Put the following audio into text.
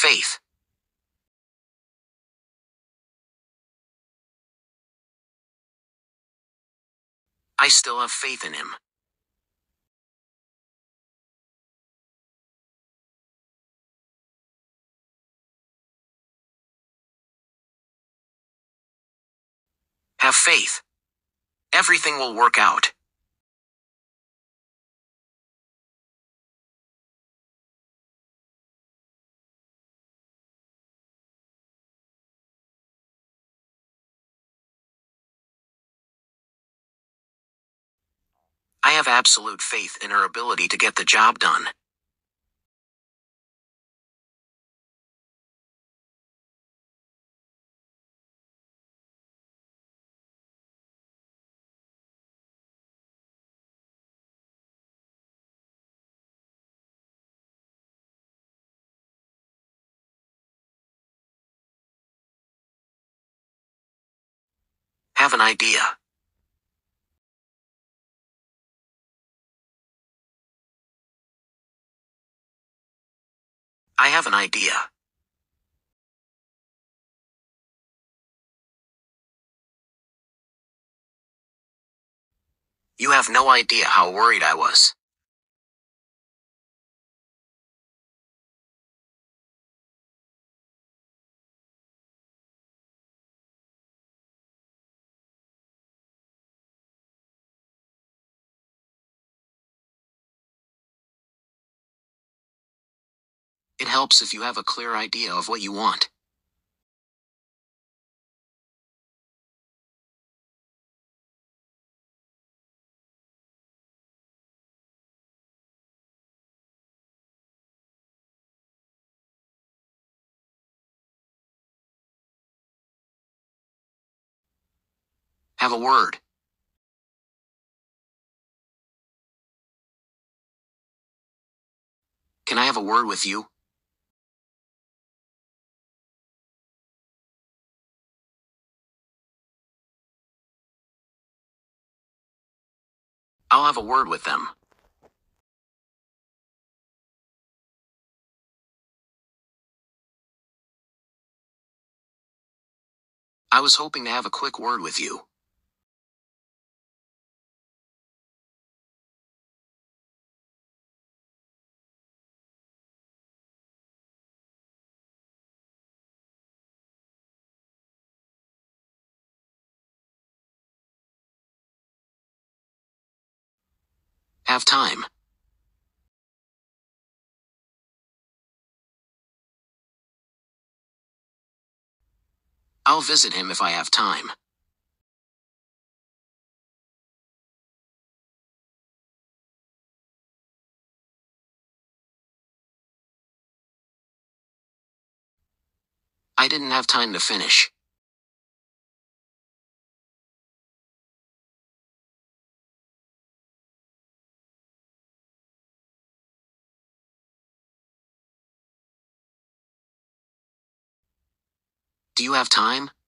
faith. I still have faith in him. Have faith. Everything will work out. I have absolute faith in her ability to get the job done. Have an idea. I have an idea. You have no idea how worried I was. It helps if you have a clear idea of what you want. Have a word. Can I have a word with you? I'll have a word with them. I was hoping to have a quick word with you. Have time. I'll visit him if I have time. I didn't have time to finish. Do you have time?